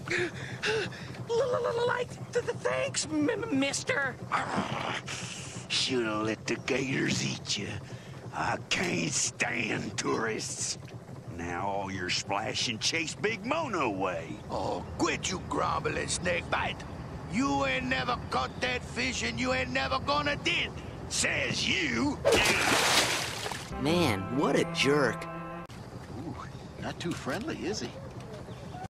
Thanks, mister. Should've let the gators eat you. I can't stand tourists. Now all your splash and chase Big Mono away. Oh, quit you grumbling, snakebite. You ain't never caught that fish and you ain't never gonna did. Says you. Man, what a jerk. Ooh, not too friendly, is he?